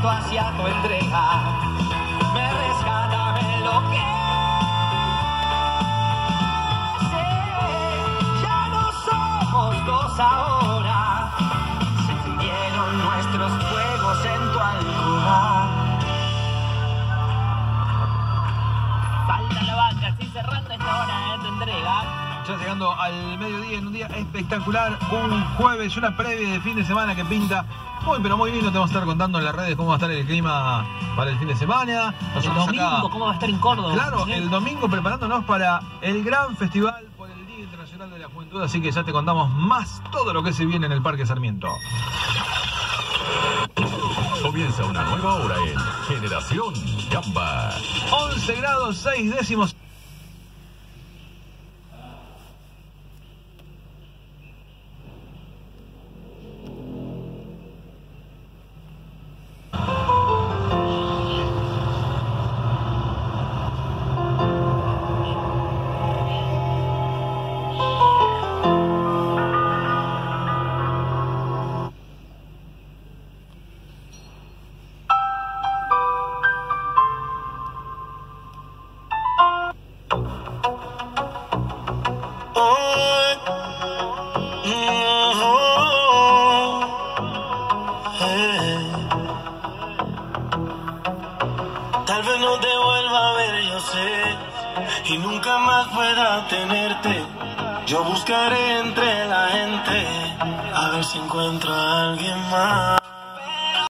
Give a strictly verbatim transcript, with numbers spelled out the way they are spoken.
respeto hacia tu entrega. Me rescata, me enloquece. Ya no somos dos ahora. Se fundieron nuestros fuegos en tu alcoba. Falta la banca, así cerrando esta hora de tu entrega. Ya llegando al mediodía, en un día espectacular, un jueves, una previa de fin de semana que pinta muy, pero muy lindo. Te vamos a estar contando en las redes cómo va a estar el clima para el fin de semana. El domingo, acá, ¿cómo va a estar en Córdoba? claro, ¿Sí? el domingo preparándonos para el gran festival por el Día Internacional de la Juventud, así que ya te contamos más todo lo que se viene en el Parque Sarmiento. Comienza una nueva hora en Generación Gamba. once grados, seis décimos. Tal vez no te vuelva a ver, yo sé, y nunca más pueda tenerte. Yo buscaré entre la gente a ver si encuentro a alguien más.